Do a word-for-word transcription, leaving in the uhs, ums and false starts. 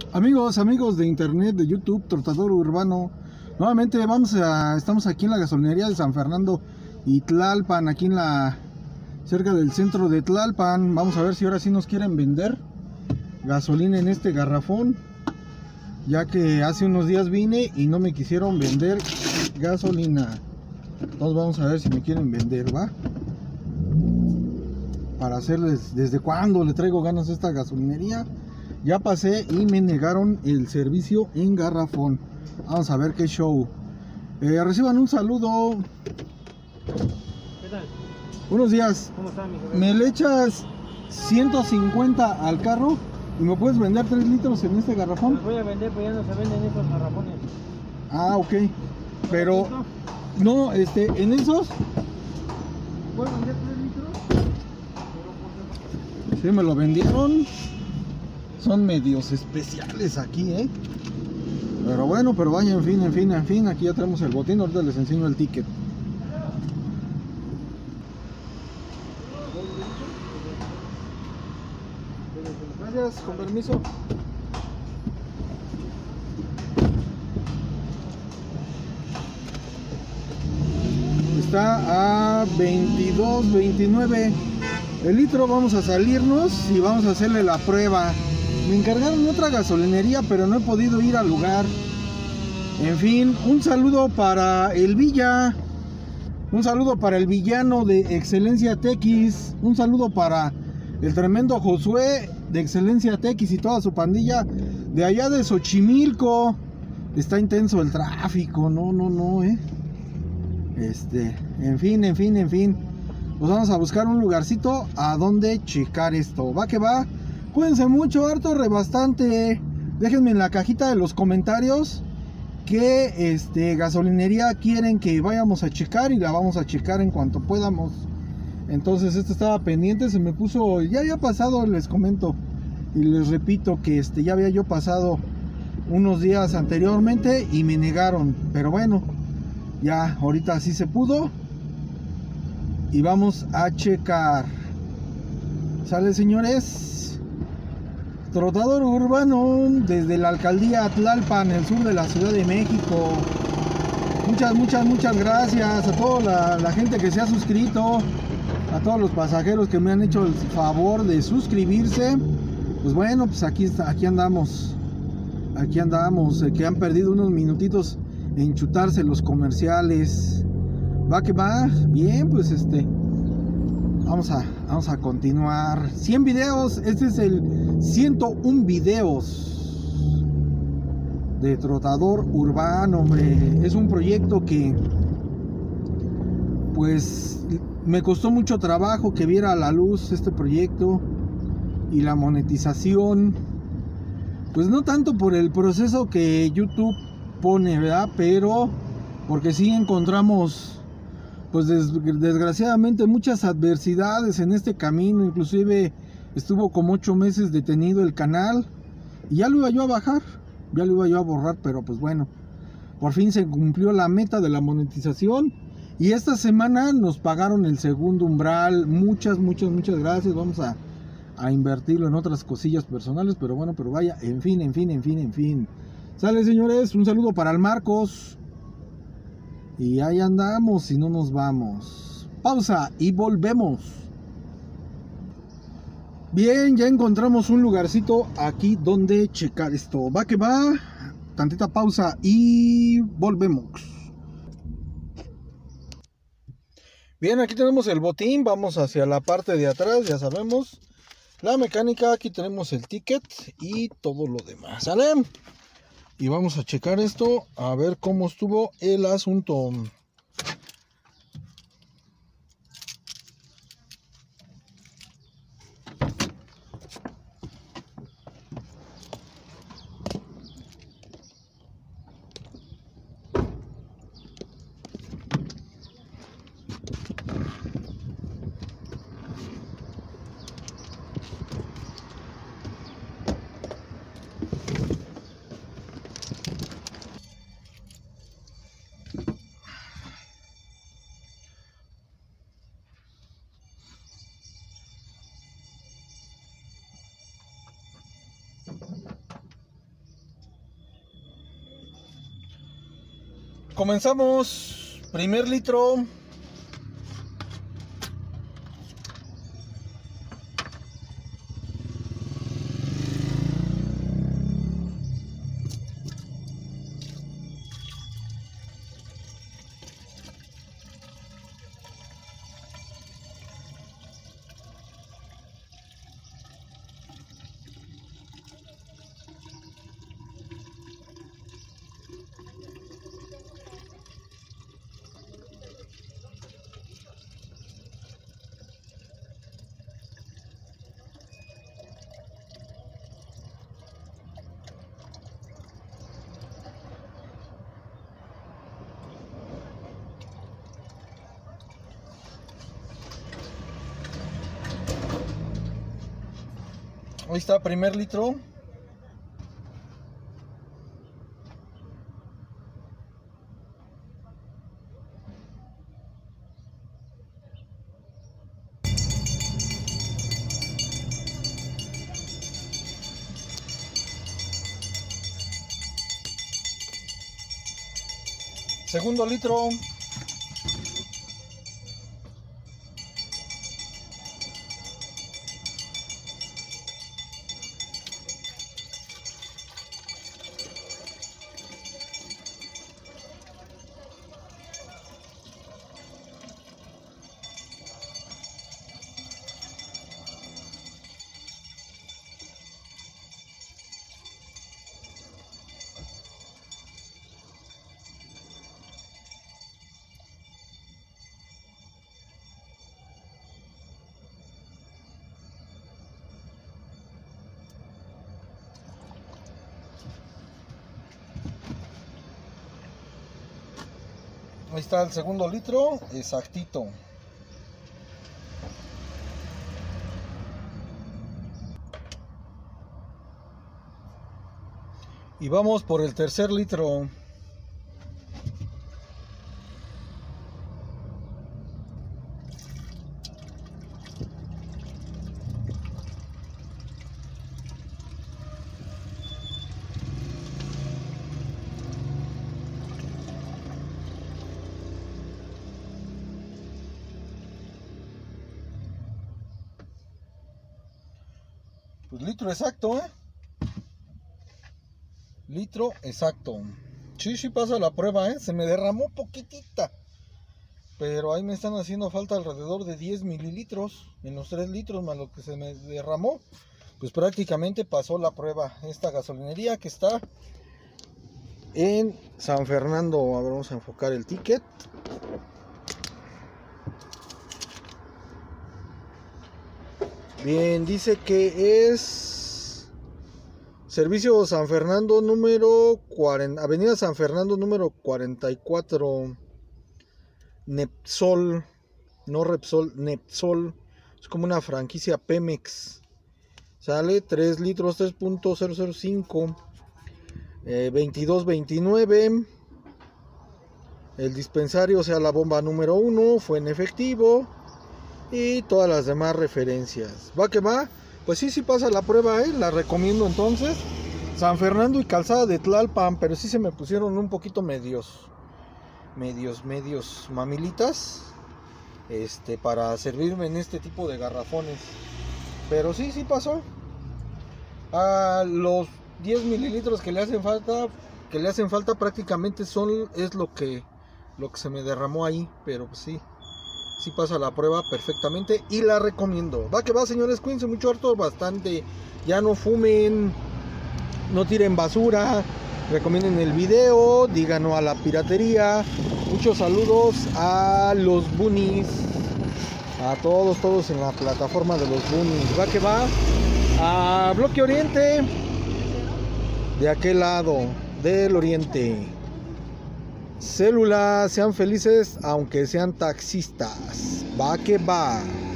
Amigos, amigos de internet, de YouTube, Trotador Urbano. Nuevamente vamos a, estamos aquí en la gasolinería de San Fernando y Tlalpan, aquí en la, cerca del centro de Tlalpan. Vamos a ver si ahora sí nos quieren vender gasolina en este garrafón, ya que hace unos días vine y no me quisieron vender gasolina. Entonces vamos a ver si me quieren vender, ¿va? Para hacerles, desde cuándo le traigo ganas a esta gasolinería. Ya pasé y me negaron el servicio en garrafón. Vamos a ver qué show. Eh, reciban un saludo. ¿Qué tal? Buenos días. ¿Cómo está, amigo? Me le echas ciento cincuenta al carro y me puedes vender tres litros en este garrafón. Los voy a vender, pues ya no se venden esos garrafones. Ah, ok. Pero no, este, en esos ¿puedo vender tres litros? Sí, me lo vendieron. Son medios especiales aquí, ¿eh? Pero bueno, pero vaya, en fin, en fin, en fin. Aquí ya tenemos el botín, ahorita les enseño el ticket. Gracias, con permiso. Está a veintidós, veintinueve el litro. Vamos a salirnos y vamos a hacerle la prueba. Me encargaron otra gasolinería, pero no he podido ir al lugar. En fin, un saludo para el Villa. Un saludo para el villano de Excelencia T X. Un saludo para el tremendo Josué de Excelencia T X y toda su pandilla de allá de Xochimilco. Está intenso el tráfico, no, no, no, eh. Este, en fin, en fin, en fin. Pues vamos a buscar un lugarcito a donde checar esto. Va que va. Cuídense mucho, harto, rebastante. Déjenme en la cajita de los comentarios qué este, gasolinería quieren que vayamos a checar y la vamos a checar en cuanto podamos. Entonces esto estaba pendiente, se me puso, ya había pasado, les comento y les repito que este, ya había yo pasado unos días anteriormente y me negaron, pero bueno, ya ahorita sí se pudo y vamos a checar. Sale, señores. Trotador Urbano desde la alcaldía Tlalpan, el sur de la Ciudad de México. Muchas, muchas, muchas gracias a toda la, la gente que se ha suscrito, a todos los pasajeros que me han hecho el favor de suscribirse. Pues bueno, pues aquí, aquí andamos, aquí andamos, eh, que han perdido unos minutitos en chutarse los comerciales. Va que va, bien, pues este... Vamos a, vamos a continuar. cien videos. Este es el ciento uno videos de Trotador Urbano, hombre. Es un proyecto que pues me costó mucho trabajo que viera a la luz este proyecto y la monetización. Pues no tanto por el proceso que YouTube pone, ¿verdad? Pero porque sí encontramos pues des desgraciadamente muchas adversidades en este camino. Inclusive estuvo como ocho meses detenido el canal y ya lo iba yo a bajar, ya lo iba yo a borrar, pero pues bueno, por fin se cumplió la meta de la monetización y esta semana nos pagaron el segundo umbral. Muchas, muchas, muchas gracias. Vamos a, a invertirlo en otras cosillas personales, pero bueno, pero vaya, en fin, en fin, en fin, en fin. Sale, señores, un saludo para el Marcos. Y ahí andamos y no nos vamos. Pausa y volvemos. Bien, ya encontramos un lugarcito aquí donde checar esto. Va que va. Tantita pausa y volvemos. Bien, aquí tenemos el botín. Vamos hacia la parte de atrás, ya sabemos. La mecánica, aquí tenemos el ticket y todo lo demás. ¿Sale? Y vamos a checar esto, a ver cómo estuvo el asunto. comenzamos. Primer litro. Ahí está, primer litro. Segundo litro. Ahí está el segundo litro, exactito. Y vamos por el tercer litro. Pues litro exacto, ¿eh? Litro exacto. Sí, sí pasa la prueba, ¿eh? Se me derramó poquitita. Pero ahí me están haciendo falta alrededor de diez mililitros. En los tres litros más lo que se me derramó. Pues prácticamente pasó la prueba. Esta gasolinería que está en San Fernando. A ver, vamos a enfocar el ticket. Bien, dice que es Servicio San Fernando número cuarenta, Avenida San Fernando número cuarenta y cuatro, Nepsol, no Repsol, Nepsol, es como una franquicia Pemex. Sale tres litros, tres punto cero cero cinco, eh, veintidós veintinueve. El dispensario, o sea, la bomba número uno, fue en efectivo. Y todas las demás referencias. Va que va. Pues sí, sí pasa la prueba, ¿eh? La recomiendo entonces. San Fernando y Calzada de Tlalpan. Pero sí se me pusieron un poquito medios. Medios, medios mamilitas. Este, para servirme en este tipo de garrafones. Pero sí, sí pasó. A los diez mililitros que le hacen falta. Que le hacen falta prácticamente son. Es lo que. Lo que se me derramó ahí. Pero pues sí. Sí pasa la prueba perfectamente y la recomiendo. Va que va, señores, cuídense mucho, harto, bastante. Ya no fumen, no tiren basura, recomienden el video, digan no a la piratería. Muchos saludos a los Bunnies, a todos, todos en la plataforma de los Bunnies. Va que va, a Bloque Oriente, de aquel lado del Oriente. Célula, sean felices aunque sean taxistas. Va que va.